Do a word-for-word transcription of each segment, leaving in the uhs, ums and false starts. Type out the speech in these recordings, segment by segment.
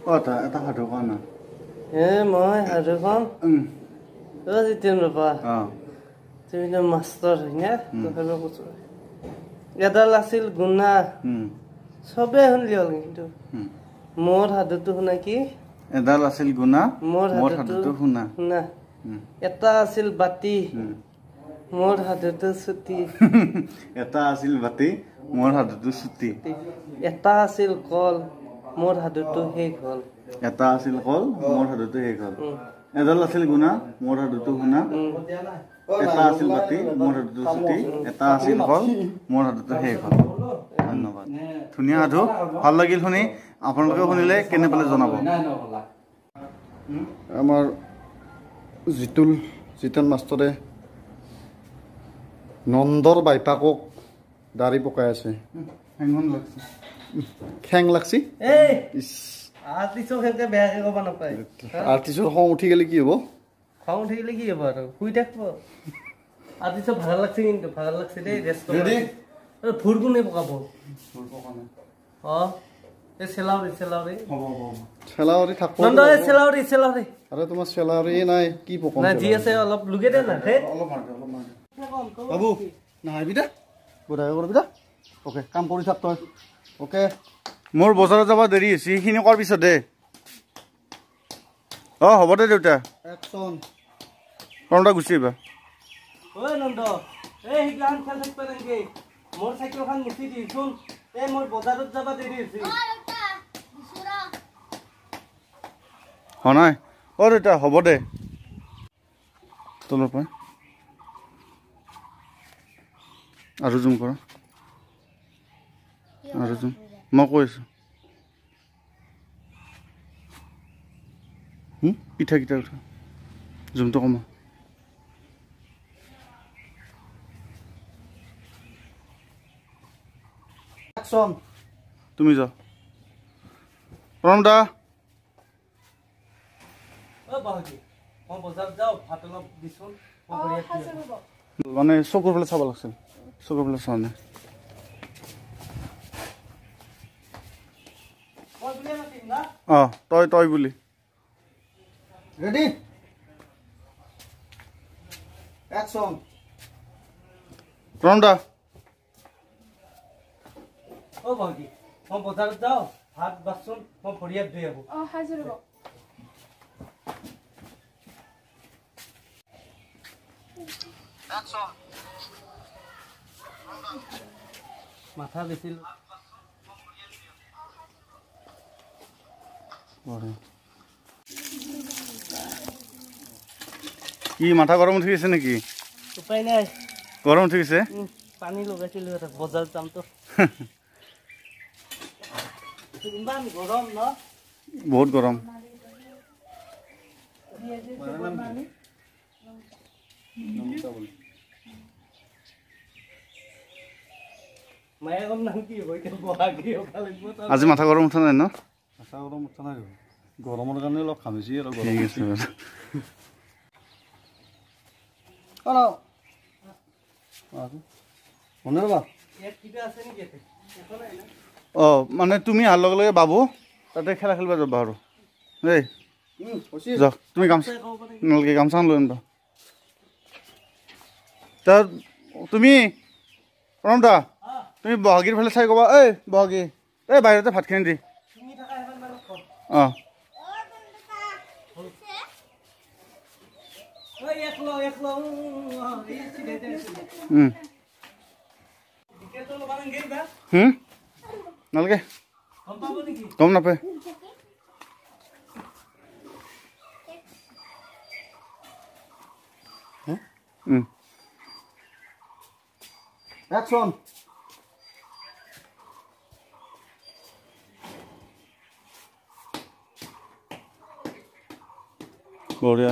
Ota, eta hadu kana. Eh, moi hadu kan. Um. Ơ thì tiền rồi ba. Ah. Thì nó master nhá. Tôi phải nói chút. Ada lasil guna. Hmm. Sobe hon liol কিন্তু. Mor hadutu huna ki? Ada lasil guna. Mor hadutu huna. Huna. Eta asil bati. Mor hadutu suti. Eta asil bati. Mor hadutu suti. Eta asil kol. Mor hadutu he kol. Eta asil kol. Mor hadutu he kol. Ada lasil guna. Mor hadutu huna. Eta asil bati. Mor hadutu suti. Eta asil kol. Mor hadutu he kol. ধন্যবাদ ধুনিয়া আধো ভাল লাগিল শুনি আপোনালোকে শুনিলে কেনে পালে জনাব আমাৰ জিতুল জিতন মাষ্টৰে নন্দৰ বাইপাকক দাড়ি পকাই আছে হেংহন লাগছে খেং লাগছি এই আৰ্টিস্ট হেকে বেয়াকে কবা নাপায় আৰ্টিস্টৰ খং উঠি গেলে কি হ'ব খং উঠি গেলে কি হ'ব আৰু শুই থাকব আৰ্টিস্ট ভাল লাগছে কিন্তু ভাল লাগছে দেই ৰেষ্ট ফুল কোনে পকাব ফুল পকানে অ এ সেলাউরি সেলাউরি হ'ব হ'ব সেলাউরি থাকব নন্দ এ সেলাউরি সেলাউরি আরে তোমার সেলাউরি নাই কি পকাম না জি আছে অলপ লুগে দে না হে অলপ মার দে অলপ মার বাবু না আইবি দে বড়াই করবি দে ওকে কাম কৰি থাক তই ওকে মোর বজাৰত যাব দেৰি হৈছে হিনি কৰ পিছত দে অ হ'ব দে দেউতা একশন কোনটা গুছিবা ওই নন্দ এই হিগান খেল থাকবে নাকি মোর সাইকেল খান মুছি দি শুন এ মোর বজারত যাবা দেরি হইছে ও এটা বিসুরা হনাই ও এটা হব দে তোলৰ পৰা আৰু জুম কৰ আৰু জুম মই কৈছো হুম পিঠা কিটা উঠা জুমটো কমা Son, তুমি যাও প্রণদা ও বাকি মই বজাৰ যাও ভাত অলপ দিছুন মানে চকুৰ ফালে চাব লাগছিল চকুৰ ফালে চাও না মই বুলি মাতিম না অ তই তই বুলি ৰেডি অ্যাকশন প্রণদা ও বাকি মই বজাৰত যাও ভাত বাছন মই ভৰিয়াত ধুই আহো অ হাজিৰ হ'ব অ্যাকশন মাথা বেছিল বড় কি মাথা গৰম উঠি আছে নেকি উপায় নাই গৰম উঠি আছে পানী লগাইছিল বজাৰ যাম তো ইমান গৰম ন বহুত গৰম আজি মাথা গৰম উঠা নাই ন মাথা গৰম উঠা নাই গৰমৰ কাৰণে অলপ খামিছি আৰু ঠিক আছে মনে ৰবা অ মানে তুমি আহাৰ লগে লগে বাবু তাতে খেলা খেলিব যাবা আৰু দেই যাওক তুমি গামছা নালাগে গামছা লৈ আনিবা তাৰ তুমি প্ৰণৱ দা তুমি বহাগীৰ ফালে চাই ক'বা এই বহাগী এই বাহিৰতে ভাতখিনি দি অ হুম নালাগে গম নাপায় অ্যাকশন বঢ়িয়া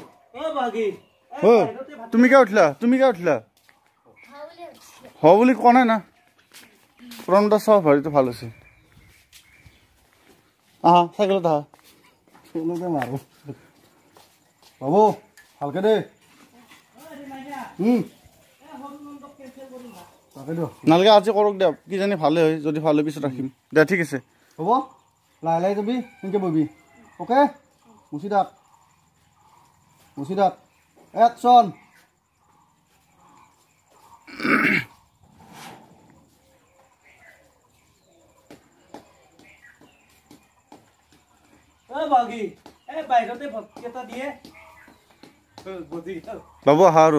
ও তুমি কে উঠলা তুমি কে উঠলা হ বুলি কোৱা নাই না প্ৰণদা চাহ ভাৰিটো ভাল হৈছে আহা চাইকেলত আহা চাইকেলতে মাৰো বাবু ভালকে দে নালাগে আজি কৰক দে কিজানি ভালে হয় যদি ভালে পিছত ৰাখিম দে ঠিক আছে হ'ব লাহে লাহে যাবি সেনেকৈ ববি অ'কে মুচি থাক মুচি থাক একশ্যন বাগি এই বাহিৰতে ভক্তকেইটা দিয়ে বাবু আহা আৰু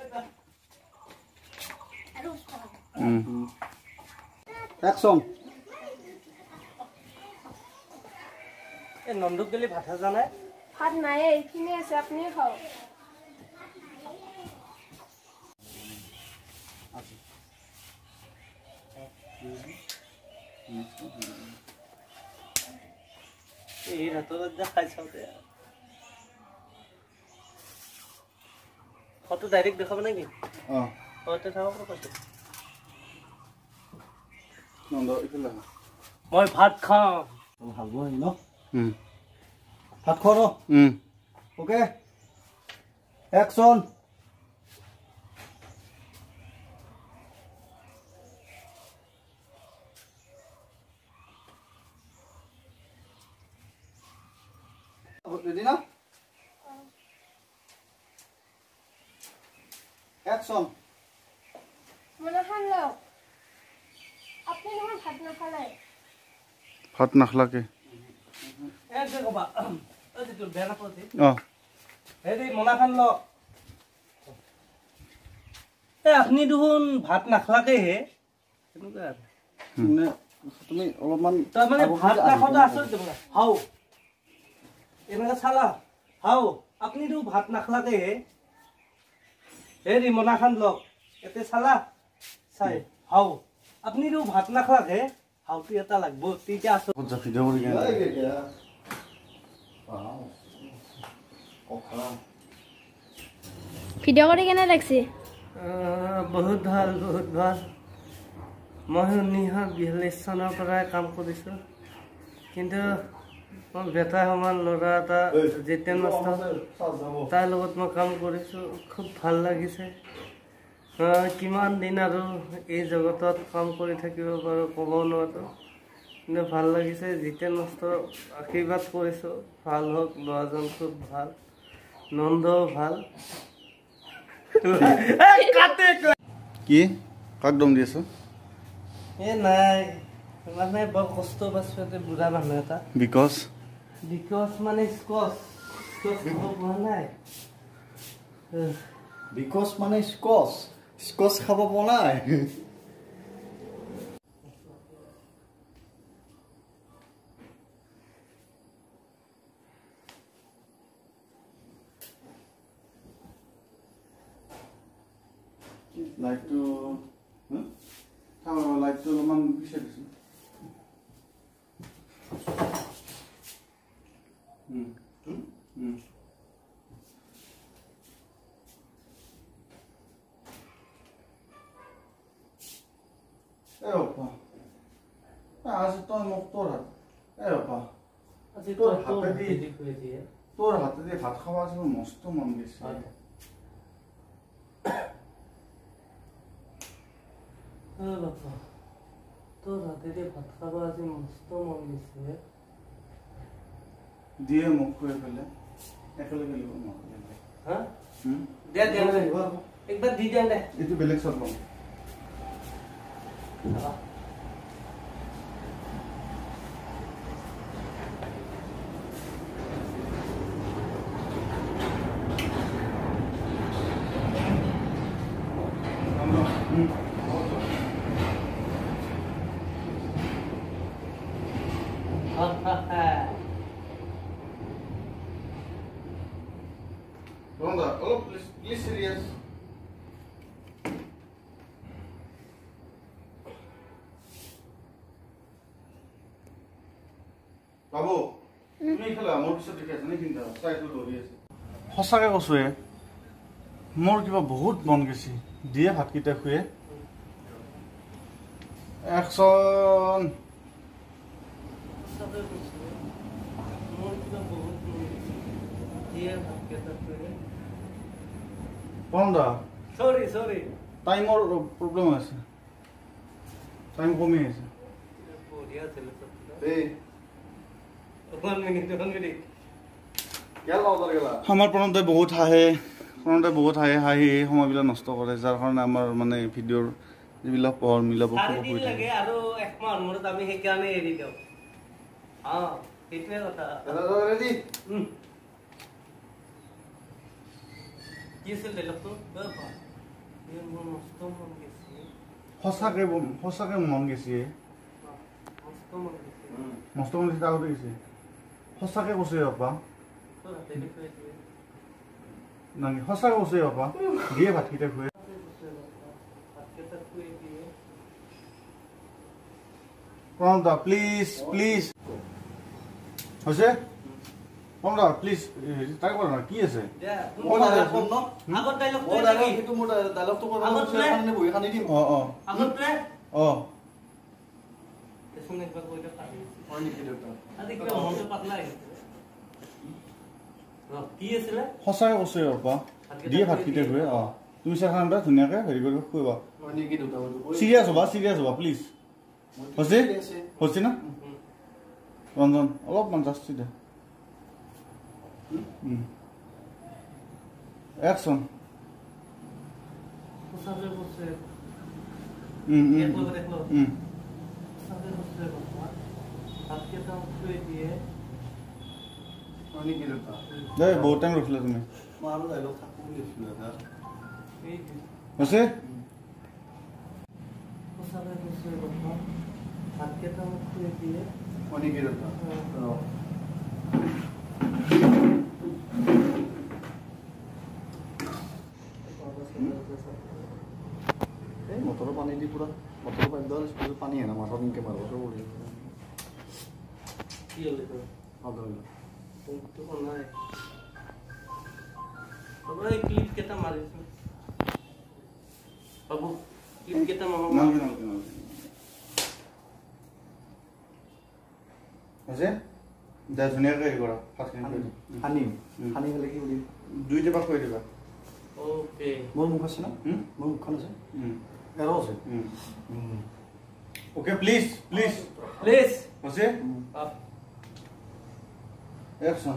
একশ্যন এই নন্দুক গেলি ভাত সাজা নাই ভাত নাই এইখিনি আছে আপুনি খাওক এই ৰাতৰ যা খাই চাওঁতে ফটো ডাইৰেক্ট দেখাব নেকি অঁ ঘৰতে চাব কৈছোঁ নন্দ এইফালে মই ভাত খাওঁ ভাল বহি ন ভাত খোৱা ন অ'কে একশ্যন ৰেডি না একশ্যন মনে খান লওক আপুনি নহয় ভাত নাখালে ভাত নাখলাকে এক যে ক'বা তোৰ বেয়া নাপাবি অঁ হেৰি মনাখান ল এই আপুনি দেখোন ভাত নাখলাকেহে তেনেকুৱা আৰু মানে তুমি অলপমান তাৰমানে ভাত নাখাওঁতে আচৰিত দেখোন হাও এনেকৈ চালা হাও আপুনিতো ভাত নাখলাকেহে হেৰি মনাখান লওক এতে চালা চাই হাও আপুনিতো ভাত নাখলাকে হাওটো এটা লাগব তেতিয়া আছো ভিডিঅ' কৰি ভিডিঅ' কৰি কেনে লাগছে বহুত ভাল বহুত ভাল মই উনৈছশ বিয়াল্লিছ চনৰ পৰাই কাম কৰিছোঁ কিন্তু মোৰ বেটা সমান ল'ৰা এটা জিতেন মাষ্টৰ তাৰ লগত মই কাম কৰিছোঁ খুব ভাল লাগিছে কিমান দিন আৰু এই জগতত কাম কৰি থাকিব পাৰোঁ ক'ব নোৱাৰোঁ কিন্তু ভাল লাগিছে জিতেন মাষ্টৰক আশীৰ্বাদ কৰিছোঁ ভাল হওক ল'ৰাজন খুব ভাল নন্দও ভাল কি কাক দম দি আছো এই নাই মানে বৰ কষ্ট পাইছোঁ এতিয়া বুঢ়া মানুহ এটা বিকজ বিকজ মানে স্কচ স্কচ খাব পোৱা নাই বিকজ মানে স্কচ স্কচ খাব পোৱা নাই লাইটটো লাইটটো অলপমান পিছাই দিছোঁ এই বাপা আজি তই মোক তোৰ হাত এই বাপা আজি তোৰ তোৰ হাতেদি হাতেদি তোৰ হাতেদি ভাত খাব আজি মোৰ মস্ত মন গৈছে বাপা তোৰ হাতেদি ভাত খাব আজি মস্ত মন গৈছে দিয়ে মোক খুৱাই পেলাই একেলগে লিব নোৱাৰো হা দে দে একবাৰ দি দে দে এইটো বেলেগ চব ল'ম Nandar, oh please, please serious. বাবু তুমি এইফালে মোৰ পিছত দেখি আছা নে কিন্তু চাইটো ধৰি আছে সঁচাকে কৈছো এ মোৰ কিবা বহুত মন গৈছে দিয়ে ভাতকেইটা খুৱে একশন পন্দা সরি সরি টাইমৰ প্ৰব্লেম আছে টাইম কমি আছে বঢ়িয়া চলে এই one minute, one minute. আমাৰ প্ৰণতে বহুত হাঁহে প্ৰণতে বহুত হাঁহে হাঁহি এই সময়বিলাক নষ্ট কৰে যাৰ কাৰণে আমাৰ মানে ভিডিঅ'ৰ যিবিলাক পঢ় মিলাব চাৰি দিন লাগে আৰু এক মাহ মূৰত আমি সেইকাৰণে এৰি দিওঁ অ সেইটোৱে কথা ৰেডি কি আছিল ডাইলগটো বাবা এই মোৰ মস্ত মন গৈছে সঁচাকে সঁচাকে মন গৈছে মস্ত মন গৈছে মস্ত মন গৈছে আগতে গৈছে সঁচাকে কৈছে বাবা নাকি সঁচাকে কৈছে বাবা দিয়ে ভাতকেইটা খুৱাই প্ৰণদা প্লিজ প্লিজ হৈছে প্ৰণদা প্লিজ তাই কৰা না কি আছে আগত ডাইলগ ও ডাইলগ সেইটো মোৰ ডাইলগটো কৰিব কাৰণে বহি খানি দিম অ অ আগত প্লে অ এসনে একবার কইটা পারি হয় নেকি দেউতা আদি কি মনটো পাতলা আছে কি আছিল সঁচাকে কৈছে বাবা দিয়ে ভাতকেইটা খুৱাই অ তুমি চাখানটা ধুনীয়াকে হেৰি কৰি খুৱাবা হয় নেকি দেউতা চিৰিয়াছ হ'বা চিৰিয়াছ হ'বা প্লিজ হৈছে হৈছে না ৰঞ্জন অলপমান জাষ্ট দে একচন সঁচাকে কৈছে উম উম দেখলো দেখলো উম সঁচাকে কৈছে বাবা ভাতকেইটা খুৱাই দিয়ে হয় নেকি দেউতা দে বহুত টাইম ৰখিলা তুমি মই আৰু ডাইলগ থাকো বুলি আছিলো দাদা এই হৈছে সঁচাকে কৈছে বাবা ভাতকেইটা খুৱাই দিয়ে হয় নেকি দেউতা এই মটৰৰ পানী দি পুৰা মটৰৰ পানী দিয়া পানী আনা মাথা দিনকে মাৰিব চব কৰি কি হ'ল এইটো আদা তো নাই বাবা এই ক্লিপ কেটা মাৰিছো বাবু ক্লিপ কেটা মামা নালগে নালগে নালগে হৈছে দে ধুনীয়াকৈ হেৰি কৰা ভাতখিনি খুৱাই দিম সানি সানি পেলাই কি বুলি দুই টেপা খুৱাই দিবা ওকে মোৰ মুখ আছে না মোৰ মুখখন আছে এৰো আছে অ'কে প্লিজ প্লিজ প্লিজ হৈছে আপ একচন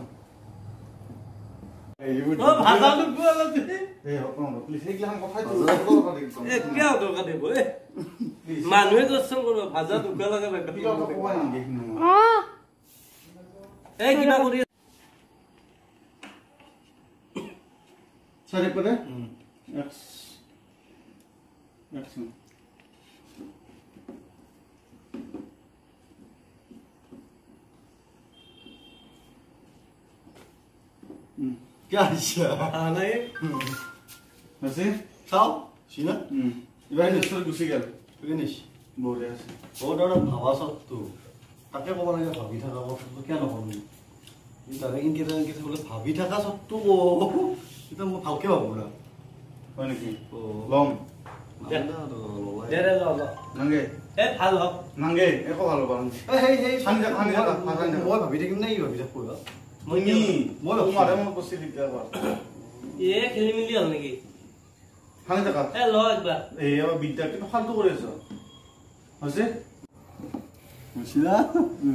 ও ভাজা দুপুয়া লাগছে এই হকন প্লিজ এইগিলাখান কথাই তো এ কিয় দৰকাৰ দিব এ মানুহে কোৱেশ্চন কৰিব ভাজা দুপুয়া লাগে কিবা ক'বাই নালাগে এইখিনি অ এই কিবা কৰি Sorry, pare? X. Action. Hmm. क्या अच्छा আনা এই Masih? খাও সিনা Hmm. Ibarat itu gusi gal. Finish Boleh sih. বহুত আৰু ভাবা সত্তু তাকে ক'ব লাগে ভাবি থকা কথাটো কিয় নক'বি তাকে ইনকেইটা ইনকেইটা বোলে ভাবি থকা সত্তু এতিয়া মই ভালকৈ ভাবো না হয় নেকি? লম. দে দে ল ল নাংগে. এ ভাল হওক নাংগে. একো ভালো পাৰো. সেই সেই খানি যা খানি যা খানি যা. মই ভাবি থাকিম নে কি ভাবি থাকো মই নি মই মই মাৰে মই পছি দিগদাৰ পাৰ. এ খেলি মিলি হল নেকি খানি যা কা. এ ল একবাৰ এই আবার বিদ্যা কিন্তু ফালতু করে আছো. হইছে? বুঝছিলা হুম.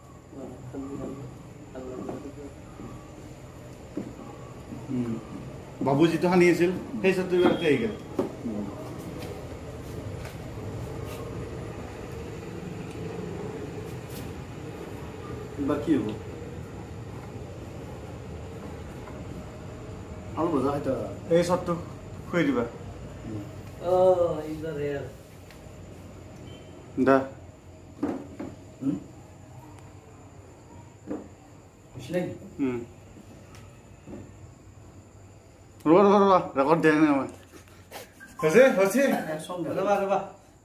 হুম. বাবুজি তো হানি আছিল সেই সব তুই বাড়তে গেল. বাকি হবো আলু ভাজা খাইতা এই সবটো খুই দিবা. ও ইজ রেয়ার দা. হুম বুঝলি হুম. রোবা রোবা রোবা রেকর্ড দেয় না আমার. হয়েছে হয়েছে ৰবা ৰবা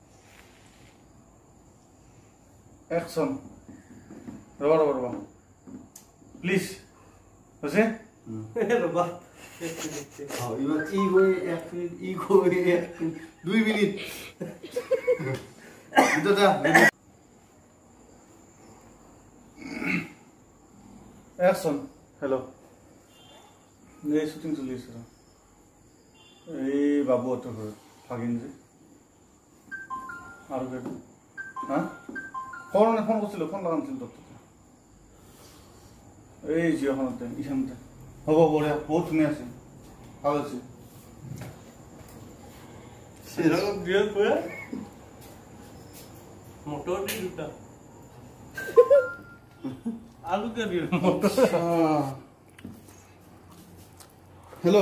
অ্যাকশন. রোবা রোবা রোবা প্লিজ. হয়েছে? ৰবা এবার ই গই এক মিনিট ই গই এক মিনিট দুই মিনিট দাদা অ্যাকশন. হ্যালো. এই শুটিং চলি আছে. এই বাবু অত ঘর ভাগিন যে আর হ্যাঁ ফোন ফোন করছিল ফোন লাগানছিল তোর এই জিঅ'খনতে ইখানতে হ'ব বঢ়িয়া বহুত ধুনীয়া আছে ভাল আছে চিৰক দিয়ে কোৱা মটৰ দি দুটা আলু কে দিয়ে মটৰ হেল্ল'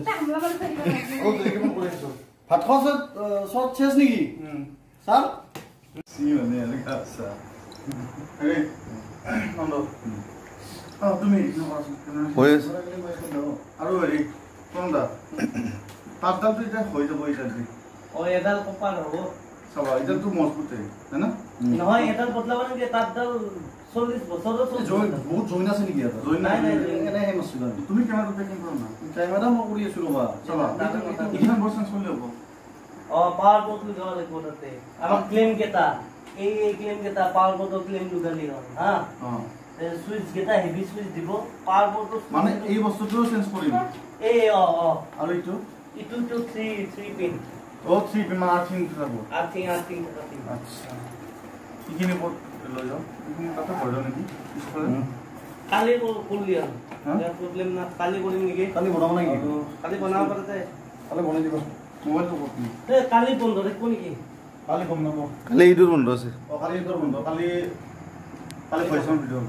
ভাত খোৱা চত চেছ নেকি ছাৰ চি মানে এনেকা আছা এই নন্দৰ অঁ তুমি হৈ আছে আৰু হেৰি নন্দা তাতডালটো এতিয়া হৈ যাব এতিয়া অঁ এডাল কপাল হ'ব চাবা এডালটো মজবুতে হয় না নহয় এডাল বদলাব নেকি তাতডাল চল্লিছ বছৰৰ বহুত জইন আছে নেকি ইয়াত জইন নাই এনেহে নাছিল তুমি কেমেৰাটো পেকিং কৰা না কেমেৰা মই কৰি আছো ৰ'বা চাবা এইখন বস্তু চলি হ'ব অঁ পাৱাৰ বটল যাব লাগিব তাতে আমাৰ ক্লেম কেইটা এই এই ক্লেম কেইটা পাৱাৰ বটল ক্লেম দুগালি হ'ল হা অঁ সুইচ কেইটা হেভি সুইচ দিব পাৱাৰ বটল মানে এই বস্তুটো চেঞ্জ কৰিম এই অঁ অঁ আৰু এইটো ইটো টু থ্ৰী থ্ৰী পিন অ' থ্ৰী পিন মানে আৰ্থিং যাব আৰ্থিং আৰ্থিং আৰ্থিং আচ্ছা এইখিনি ক'ত লৈ যাওঁ এইখিনি তাতে ভৰাই লওঁ নেকি পিছফালে কালি কৰিলি আৰু প্ৰব্লেম না কালি কৰিম নেকি কালি বনাব নেকি কালি বনাব পৰা যায় কালি বনাই দিব মোবাইলটো ক'ত এই কালি বন্ধ থাকিব নেকি কালি গম নাপাওঁ কালি এইটোৰ বন্ধ আছে অঁ কালি এইটোৰ বন্ধ কালি কালি ভইচৰ ভিডিঅ' হ'ব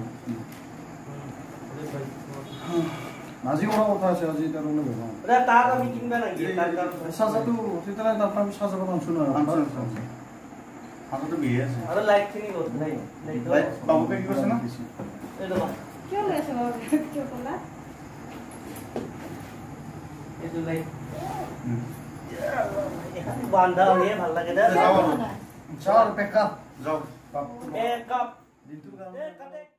আজি কৰা কথা আছে আজি তাৰ মানে বেমাৰ তাত আমি কিনবা নেকি চাৰ্জাৰটো তেতিয়াহ'লে তাত আমি চাৰ্জাৰটো আনছো ন হাততে বিহে আছে আৰু লাইট খিনি ক'ত লাইট লাইট বাবুকে কি কৈছে না এই ৰবা কিয় লৈ আছে বাৰু কিয় ক'লা এইটো লাইট এখানে বান্ধা হয়ে ভাল লাগে দে যাওঁ চাৰ পেকআপ যাওঁ এক কাপ দিনটোৰ এ কাটে